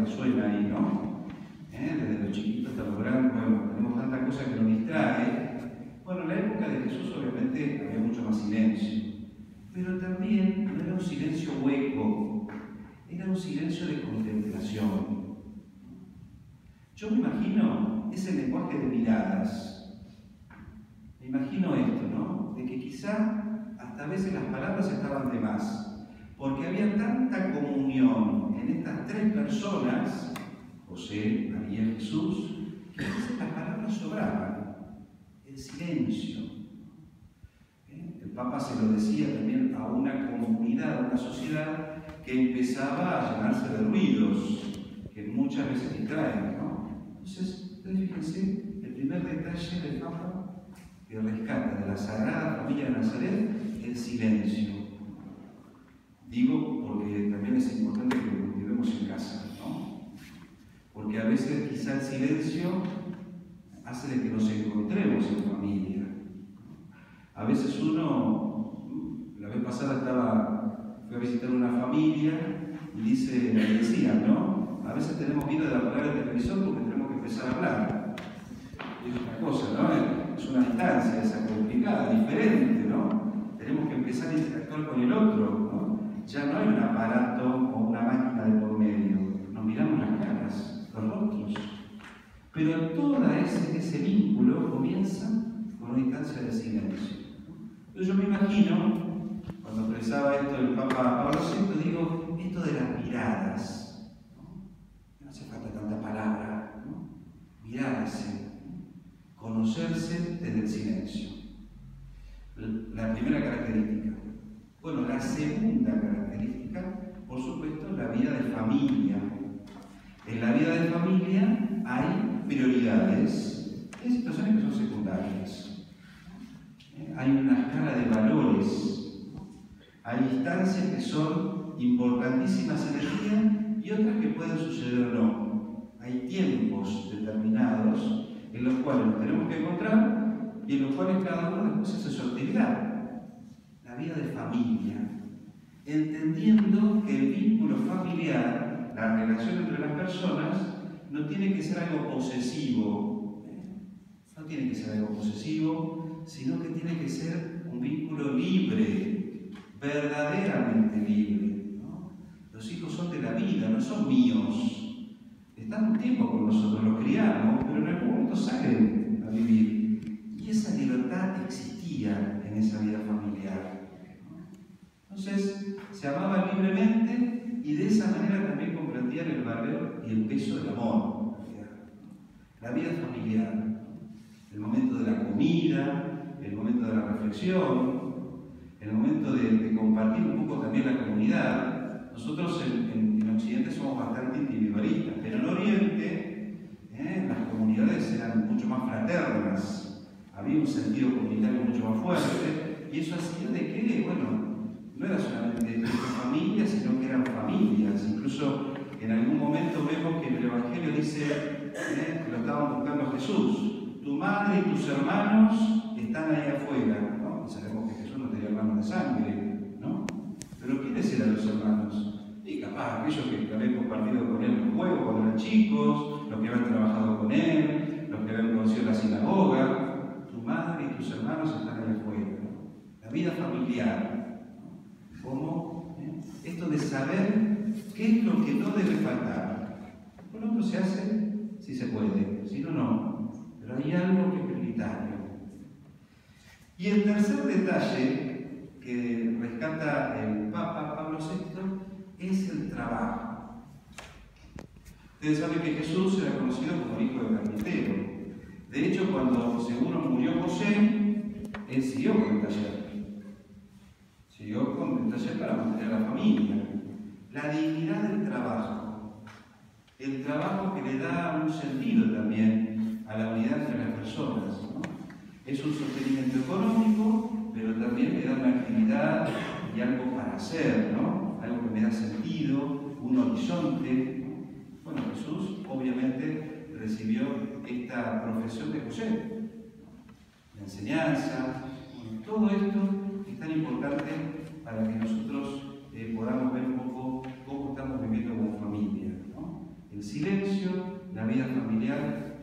resuena ahí, ¿no? Desde los chiquitos hasta los grandes, bueno, tenemos tanta cosa que nos distrae. Bueno, en la época de Jesús obviamente había mucho más silencio, pero también no era un silencio hueco, era un silencio de contemplación. Yo me imagino ese lenguaje de miradas. Me imagino esto, ¿no? De que quizá hasta a veces las palabras estaban de más, porque había tanta comunión en estas tres personas, José, María y Jesús, que a veces las palabras sobraban, el silencio. El Papa se lo decía también a una comunidad, a una sociedad que empezaba a llenarse de ruidos, que muchas veces distraen, ¿no? Entonces, fíjense, el primer detalle del Papa que rescata de la Sagrada Familia de Nazaret, el silencio. Digo porque también es importante que lo cultivemos en casa, ¿no? Porque a veces quizá el silencio hace de que nos encontremos en familia. A veces uno, la vez pasada fui a visitar una familia y decían, ¿no? A veces tenemos miedo de apagar el televisor porque tenemos que empezar a hablar. Es otra cosa, ¿no? Es una distancia esa complicada, diferente, ¿no? Tenemos que empezar a interactuar con el otro, ¿no? Ya no hay un aparato o una máquina de por medio. Nos miramos las caras, los rostros. Pero todo ese vínculo comienza con una instancia de silencio. Entonces yo me imagino, cuando expresaba esto el Papa Pablo VI, digo, esto de las miradas. No hace falta tanta palabra, ¿no? Mirarse, conocerse desde el silencio. La primera característica. Bueno, la segunda característica, por supuesto, la vida de familia. En la vida de familia hay prioridades, hay situaciones que son secundarias. Hay una escala de valores, hay instancias que son importantísimas en el día y otras que pueden suceder o no. Hay tiempos determinados en los cuales nos tenemos que encontrar y en los cuales cada uno después hace su actividad. La vida de familia, entendiendo que el vínculo familiar, la relación entre las personas, no tiene que ser algo posesivo, no tiene que ser algo posesivo, sino que tiene que ser un vínculo libre, verdaderamente libre, ¿no? Los hijos son de la vida, no son míos. Están un tiempo con nosotros, los criamos, pero en algún momento salen a vivir. Y esa libertad existía en esa vida familiar. Entonces, se amaban libremente y de esa manera también comprendían el valor y el peso del amor. La vida familiar, el momento de la comida, el momento de la reflexión, el momento de compartir un poco también la comunidad. Nosotros en Occidente somos bastante individualistas, pero en Oriente las comunidades eran mucho más fraternas, había un sentido comunitario mucho más fuerte, y eso hacía de que, bueno, no era solamente familia, sino que eran familias. Incluso en algún momento vemos que en el Evangelio dice que lo estaban buscando a Jesús. Tu madre y tus hermanos están ahí afuera, ¿no? Y sabemos que Jesús no tenía hermanos de sangre, ¿no? Pero ¿quiénes eran los hermanos? Y capaz aquellos que habían compartido con él los juegos cuando eran chicos, los que habían trabajado con él, los que habían conocido la sinagoga. Tu madre y tus hermanos están ahí afuera, ¿no? La vida familiar. ¿Cómo? Esto de saber qué es lo que no debe faltar. Con otro se hace si se puede, si no, no. Pero hay algo que es prioritario. Y el tercer detalle que rescata el Papa Pablo VI es el trabajo. Ustedes saben que Jesús era conocido como el hijo de carpintero. De hecho, cuando seguro murió José, él siguió con el taller. Siguió con el taller para mantener a la familia. La dignidad del trabajo. El trabajo que le da un sentido también a la unidad entre las personas, ¿no? Es un sostenimiento económico, pero también me da una actividad y algo para hacer, ¿no? Algo que me da sentido, un horizonte. Bueno, Jesús obviamente recibió esta profesión de José. La enseñanza, bueno, todo esto es tan importante para que nosotros podamos ver un poco cómo estamos viviendo como familia, ¿no? El silencio, la vida familiar